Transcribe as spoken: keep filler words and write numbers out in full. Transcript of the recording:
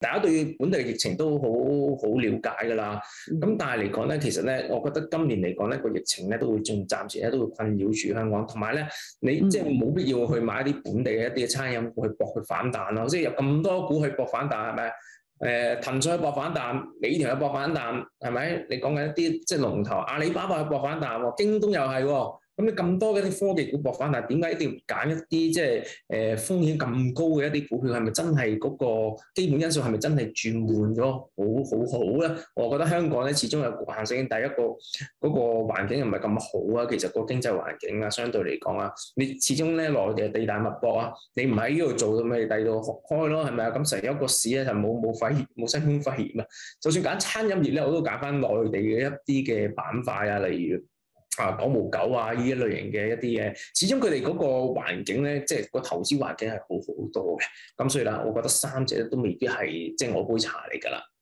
大家對本地嘅疫情都好好了解㗎啦。咁、 嗯、 但係嚟講咧，其實咧，我覺得今年嚟講咧，個疫情咧都會仲暫時咧都會困擾住香港，同埋咧，你、嗯、即係冇必要去買一啲本地嘅一啲嘅餐飲股去搏佢反彈咯。即係有咁多股去搏反彈，係咪？誒騰訊去搏反彈，美團去搏反彈，係咪？你講緊一啲即係龍頭，阿里巴巴去搏反彈喎，京東又係喎。咁你咁多嘅啲科技股搏反彈，點解一定要揀一啲即係誒、呃、風險咁高嘅一啲股票？係咪真係嗰個基本因素係咪真係轉換咗好好好咧？我覺得香港咧始終有局限性，第一個嗰、那個環境又唔係咁好啊。其實個經濟環境啊，相對嚟講啊，你始終咧內地地大物博啊，你唔喺呢度做咁咪第二度開咯，係咪啊？咁成一個市咧就冇冇肺冇新冠肺炎啊。就算揀餐飲業咧，我都揀翻內地嘅一啲嘅板塊啊，例如。啊，九毛九啊，呢一類型嘅一啲嘢，始終佢哋嗰個環境咧，即係個投資環境係好好多嘅，咁所以啦，我覺得三隻都未必係即係我杯茶嚟㗎啦。